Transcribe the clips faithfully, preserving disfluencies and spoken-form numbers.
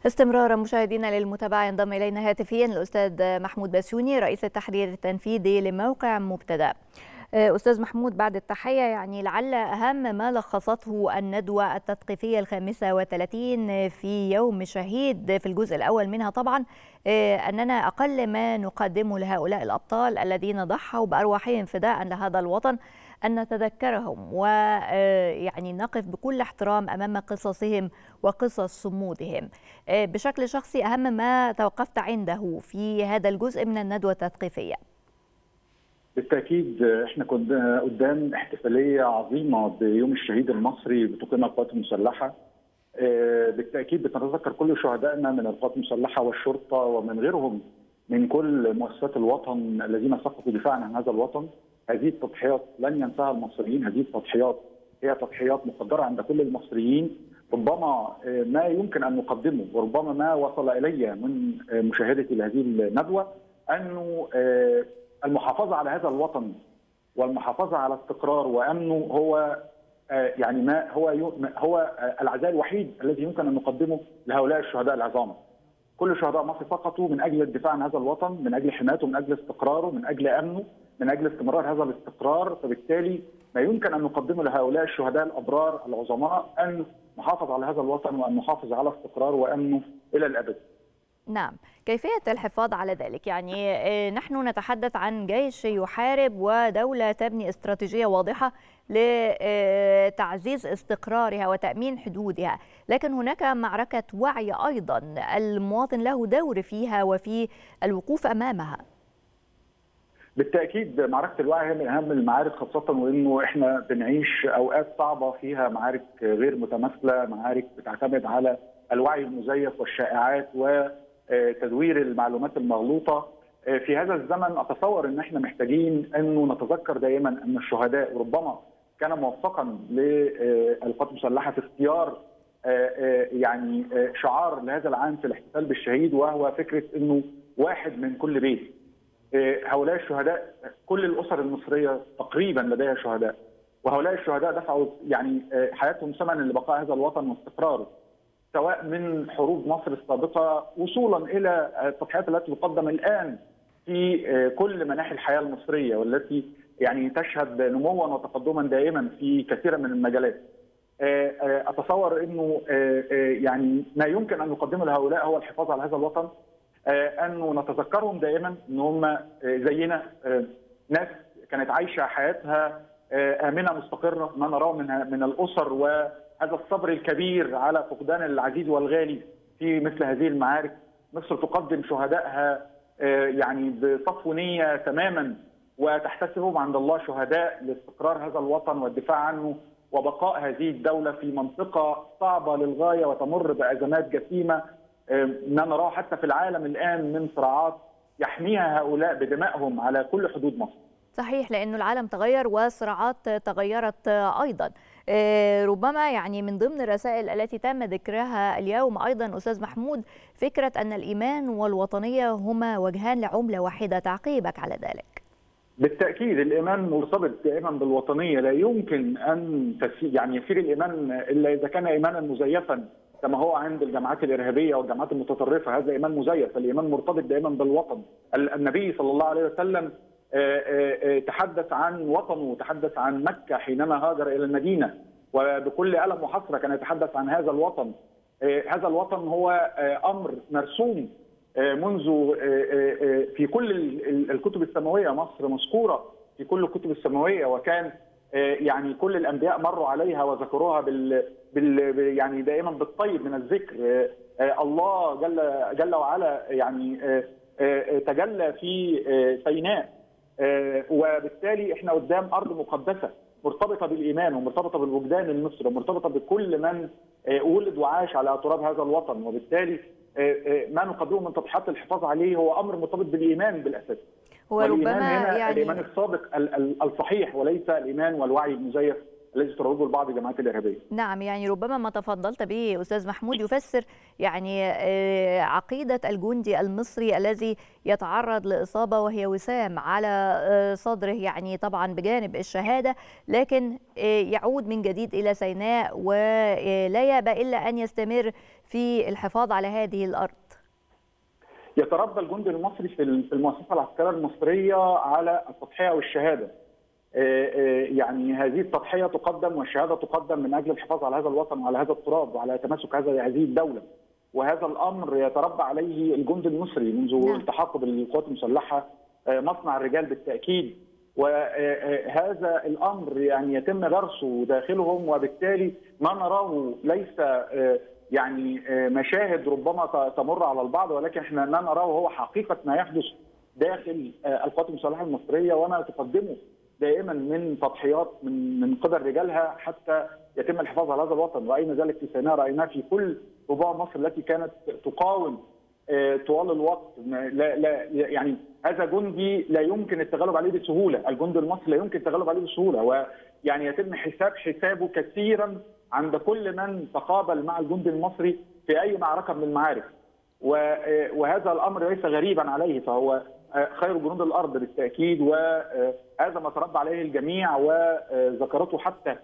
استمرارا مشاهدينا للمتابعة، ينضم إلينا هاتفيا الأستاذ محمود بسيوني رئيس التحرير التنفيذي لموقع مبتدأ. أستاذ محمود، بعد التحية، يعني لعل أهم ما لخصته الندوة التثقيفية الخامسة والثلاثين في يوم شهيد في الجزء الأول منها طبعا أننا أقل ما نقدمه لهؤلاء الأبطال الذين ضحوا بأرواحهم فداء لهذا الوطن أن نتذكرهم ويعني نقف بكل احترام أمام قصصهم وقصص صمودهم. بشكل شخصي، أهم ما توقفت عنده في هذا الجزء من الندوة التثقيفية؟ بالتأكيد احنا كنا قدام احتفالية عظيمة بيوم الشهيد المصري بتقيمها القوات المسلحة. بالتأكيد بنتذكر كل شهدائنا من القوات المسلحة والشرطة ومن غيرهم من كل مؤسسات الوطن الذين سقطوا دفاعا عن هذا الوطن. هذه التضحيات لن ينساها المصريين، هذه التضحيات هي تضحيات مقدرة عند كل المصريين. ربما ما يمكن أن نقدمه وربما ما وصل إلي من مشاهدتي لهذه الندوة أنه المحافظة على هذا الوطن والمحافظة على استقرار وأمنه هو يعني ما هو هو العزاء الوحيد الذي يمكن أن نقدمه لهؤلاء الشهداء العظام. كل شهداء مصر سقطوا من أجل الدفاع عن هذا الوطن، من أجل حمايته، من أجل استقراره، من أجل أمنه، من أجل استمرار هذا الاستقرار. فبالتالي ما يمكن أن نقدمه لهؤلاء الشهداء الأبرار العظماء أن نحافظ على هذا الوطن وأن نحافظ على استقراره وأمنه إلى الأبد. نعم، كيفية الحفاظ على ذلك؟ يعني نحن نتحدث عن جيش يحارب ودولة تبني استراتيجية واضحة لتعزيز استقرارها وتأمين حدودها، لكن هناك معركة وعي أيضا المواطن له دور فيها وفي الوقوف أمامها. بالتأكيد معركة الوعي هي من أهم المعارك، خاصة وإنه إحنا بنعيش أوقات صعبة فيها معارك غير متماثلة، معارك بتعتمد على الوعي المزيف والشائعات وتدوير المعلومات المغلوطة. في هذا الزمن أتصور أن احنا محتاجين أنه نتذكر دائما أن الشهداء ربما كان موفقا للقوات المسلحة في اختيار يعني شعار لهذا العام في الاحتفال بالشهيد، وهو فكرة أنه واحد من كل بيت. هؤلاء الشهداء كل الأسر المصرية تقريبا لديها شهداء، وهؤلاء الشهداء دفعوا يعني حياتهم ثمنا لبقاء هذا الوطن واستقراره، سواء من حروب مصر السابقة وصولا إلى التضحيات التي تقدم الآن في كل مناحي الحياة المصرية، والتي يعني تشهد نموا وتقدما دائما في كثير من المجالات. أتصور أنه يعني ما يمكن أن نقدمه لهؤلاء هو الحفاظ على هذا الوطن، أنه نتذكرهم دائما أن هم زينا، ناس كانت عايشة حياتها آمنة مستقرة، ما نراه من من الأسر وهذا الصبر الكبير على فقدان العزيز والغالي في مثل هذه المعارك. مصر تقدم شهدائها يعني بصفو نية تماما، وتحتسبهم عند الله شهداء لاستقرار هذا الوطن والدفاع عنه وبقاء هذه الدولة في منطقة صعبة للغاية وتمر بأزمات جسيمة ما نراه حتى في العالم الآن من صراعات يحميها هؤلاء بدمائهم على كل حدود مصر. صحيح، لأنه العالم تغير والصراعات تغيرت أيضا. ربما يعني من ضمن الرسائل التي تم ذكرها اليوم أيضا أستاذ محمود فكرة أن الإيمان والوطنية هما وجهان لعملة واحدة، تعقيبك على ذلك؟ بالتأكيد الإيمان مرتبط دائما بالوطنية، لا يمكن أن يعني يسير الإيمان إلا إذا كان إيمانا مزيفا كما هو عند الجماعات الإرهابية والجماعات المتطرفة. هذا إيمان مزيف، الإيمان مرتبط دائما بالوطن. النبي صلى الله عليه وسلم تحدث عن وطنه وتحدث عن مكة حينما هاجر إلى المدينة، وبكل ألم وحسرة كان يتحدث عن هذا الوطن. هذا الوطن هو أمر مرسوم منذ في كل الكتب السماوية. مصر مذكورة في كل الكتب السماوية، وكان يعني كل الأنبياء مروا عليها وذكروها بال بال يعني دائما بالطيب من الذكر. الله جل جل وعلا يعني تجلى في سيناء، وبالتالي احنا قدام ارض مقدسه مرتبطه بالايمان ومرتبطه بالوجدان المصري ومرتبطه بكل من ولد وعاش على تراب هذا الوطن، وبالتالي ما نقدمه من تضحيات الحفاظ عليه هو امر مرتبط بالايمان بالاساس. هو ربما هنا يعني الايمان الصادق الصحيح وليس الايمان والوعي المزيف الذي تروجه لبعض الجماعات الارهابيه. نعم، يعني ربما ما تفضلت به استاذ محمود يفسر يعني عقيده الجندي المصري الذي يتعرض لاصابه وهي وسام على صدره، يعني طبعا بجانب الشهاده، لكن يعود من جديد الى سيناء ولا يأبى الا ان يستمر في الحفاظ على هذه الارض. يتربى الجندي المصري في المؤسسه العسكريه المصريه على التضحيه والشهاده. يعني هذه التضحيه تقدم والشهاده تقدم من اجل الحفاظ على هذا الوطن وعلى هذا التراب وعلى تماسك هذا هذه الدوله. وهذا الامر يتربى عليه الجندي المصري منذ التحاقه بالقوات المسلحه، مصنع الرجال بالتاكيد. وهذا الامر يعني يتم غرسه داخلهم، وبالتالي ما نراه ليس يعني مشاهد ربما تمر على البعض، ولكن احنا ما نراه هو حقيقه ما يحدث داخل القوات المسلحه المصريه وما تقدمه دائما من تضحيات من من قبل رجالها حتى يتم الحفاظ على هذا الوطن. راينا ذلك في سيناء، رايناه في كل ربوع مصر التي كانت تقاوم طوال الوقت. لا لا يعني هذا جندي لا يمكن التغلب عليه بسهوله، الجندي المصري لا يمكن التغلب عليه بسهوله، ويعني يتم حساب حسابه كثيرا عند كل من تقابل مع الجندي المصري في اي معركه من المعارك. وهذا الامر ليس غريبا عليه، فهو خير جنود الارض بالتاكيد، وهذا ما تربى عليه الجميع وذكرته حتى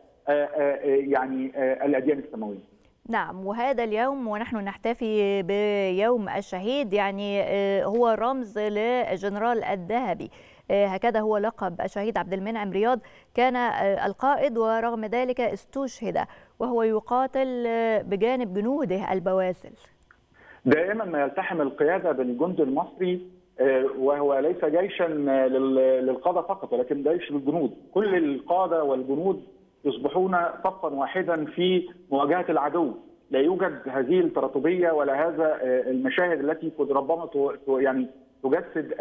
يعني الاديان السماويه. نعم، وهذا اليوم ونحن نحتفي بيوم الشهيد يعني هو رمز للجنرال الذهبي، هكذا هو لقب الشهيد عبد المنعم رياض. كان القائد ورغم ذلك استشهد وهو يقاتل بجانب جنوده البواسل. دائما ما يلتحم القياده بالجند المصري، وهو ليس جيشا للقاده فقط ولكن جيش للجنود. كل القاده والجنود يصبحون صفا واحدا في مواجهه العدو. لا يوجد هذه التراتبيه ولا هذا المشاهد التي ربما يعني تجسد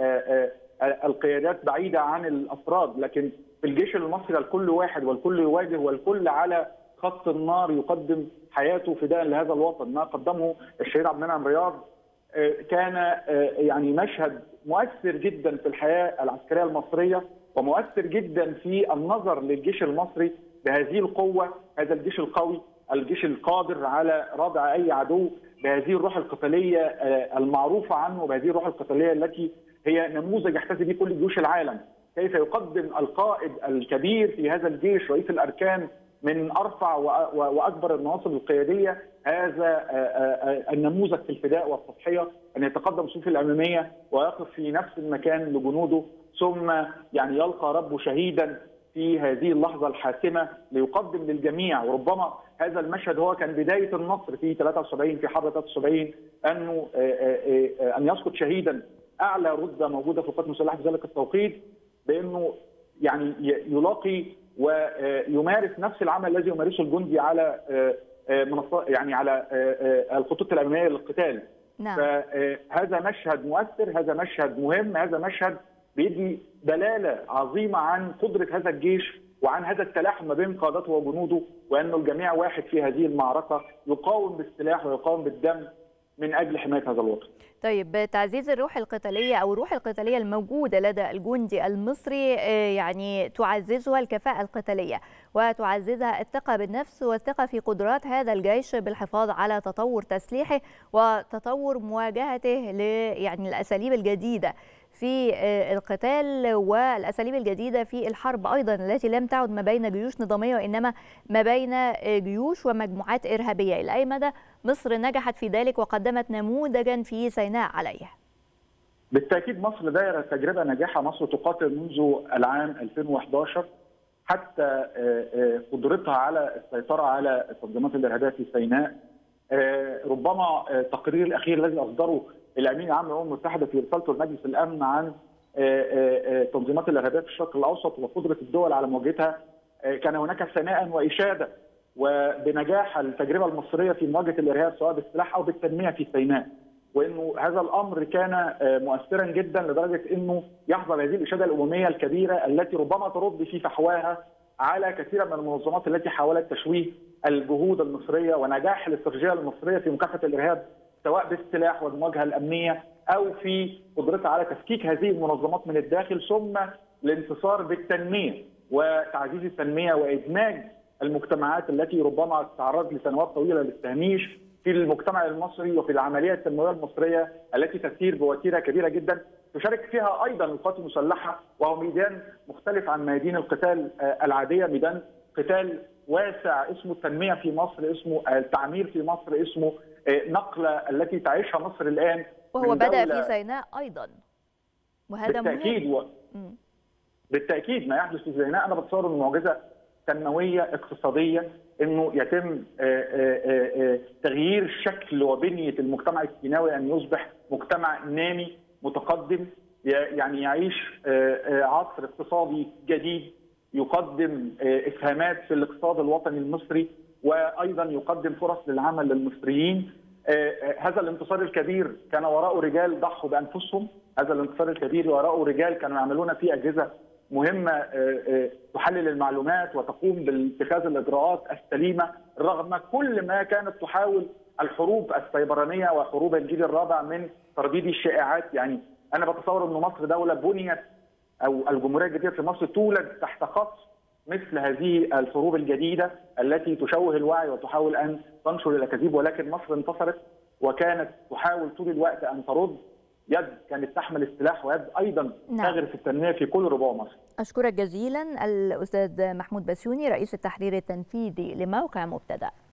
القيادات بعيده عن الافراد، لكن في الجيش المصري الكل واحد والكل يواجه والكل على خط النار يقدم حياته فداء لهذا الوطن. ما قدمه الشهيد عبد المنعم رياض كان يعني مشهد مؤثر جدا في الحياه العسكريه المصريه، ومؤثر جدا في النظر للجيش المصري بهذه القوه، هذا الجيش القوي، الجيش القادر على ردع اي عدو، بهذه الروح القتاليه المعروفه عنه، وبهذه الروح القتاليه التي هي نموذج يحتذي به كل جيوش العالم. كيف يقدم القائد الكبير في هذا الجيش رئيس الاركان من ارفع واكبر المناصب القياديه هذا النموذج في الفداء والتضحيه، ان يتقدم الصفوف الاماميه ويقف في نفس المكان لجنوده، ثم يعني يلقى ربه شهيدا في هذه اللحظه الحاسمه ليقدم للجميع. وربما هذا المشهد هو كان بدايه النصر في ثلاثة وسبعين، في حرب ثلاثة وسبعين، انه ان يسقط شهيدا اعلى رتبه موجوده في القوات المسلحه في ذلك التوقيت، بانه يعني يلاقي ويمارس نفس العمل الذي يمارسه الجندي على يعني على الخطوط الاماميه للقتال. نعم. فهذا مشهد مؤثر، هذا مشهد مهم، هذا مشهد بيدي دلاله عظيمه عن قدره هذا الجيش وعن هذا التلاحم ما بين قادته وجنوده، وانه الجميع واحد في هذه المعركه يقاوم بالسلاح ويقاوم بالدم من اجل حمايه هذا الوطن. طيب، تعزيز الروح القتاليه او الروح القتاليه الموجوده لدى الجندي المصري يعني تعززها الكفاءه القتاليه وتعززها الثقه بالنفس والثقه في قدرات هذا الجيش بالحفاظ على تطور تسليحه وتطور مواجهته ل يعني الاساليب الجديده في القتال والاساليب الجديده في الحرب ايضا التي لم تعد ما بين جيوش نظاميه وانما ما بين جيوش ومجموعات ارهابيه. الى اي مدى مصر نجحت في ذلك وقدمت نموذجا في سيناء عليه؟ بالتاكيد مصر دايره تجربه ناجحه. مصر تقاتل منذ العام ألفين وأحد عشر حتى قدرتها على السيطره على التنظيمات الارهابيه في سيناء. ربما التقرير الاخير الذي اصدره الامين العام للامم المتحده في رسالته لمجلس الامن عن التنظيمات الارهابيه في الشرق الاوسط وقدره الدول على مواجهتها، كان هناك ثناء واشاده وبنجاح التجربه المصريه في مواجهه الارهاب سواء بالسلاح او بالتنميه في سيناء، وانه هذا الامر كان مؤثرا جدا لدرجه انه يحظى بهذه الاشاده الامميه الكبيره التي ربما ترد في فحواها على كثير من المنظمات التي حاولت تشويه الجهود المصريه ونجاح الاستراتيجيه المصريه في مكافحه الارهاب سواء بالسلاح والمواجهه الامنيه او في قدرتها على تفكيك هذه المنظمات من الداخل، ثم الانتصار بالتنميه وتعزيز التنميه وادماج المجتمعات التي ربما تعرضت لسنوات طويله للتهميش في المجتمع المصري وفي العمليه التنمويه المصريه التي تسير بوتيره كبيره جدا تشارك فيها ايضا القوات المسلحه، وهو ميدان مختلف عن ميادين القتال العاديه، ميدان قتال واسع اسمه التنميه في مصر، اسمه التعمير في مصر، اسمه نقله التي تعيشها مصر الان، وهو بدأ في سيناء ايضا، وهذا بالتاكيد و... بالتاكيد ما يحدث في سيناء انا بتصور انه معجزه تنمويه اقتصاديه، انه يتم تغيير شكل وبنيه المجتمع السيناوي ان يصبح مجتمع نامي متقدم، يعني يعيش عصر اقتصادي جديد يقدم اسهامات في الاقتصاد الوطني المصري، وايضا يقدم فرص للعمل للمصريين. هذا الانتصار الكبير كان وراءه رجال ضحوا بانفسهم، هذا الانتصار الكبير وراءه رجال كانوا يعملون في اجهزه مهمه تحلل المعلومات وتقوم باتخاذ الاجراءات السليمه رغم كل ما كانت تحاول الحروب السيبرانيه وحروب الجيل الرابع من ترديد الشائعات. يعني انا بتصور ان مصر دوله بنيت او الجمهوريه الجديده في مصر تولد تحت قصف مثل هذه الحروب الجديده التي تشوه الوعي وتحاول ان تنشر الاكاذيب، ولكن مصر انتصرت وكانت تحاول طول الوقت ان ترد يد كانت تحمل السلاح ويد ايضا تغرس التنميه في كل ربوع مصر. اشكرك جزيلا الاستاذ محمود بسيوني رئيس التحرير التنفيذي لموقع مبتدأ.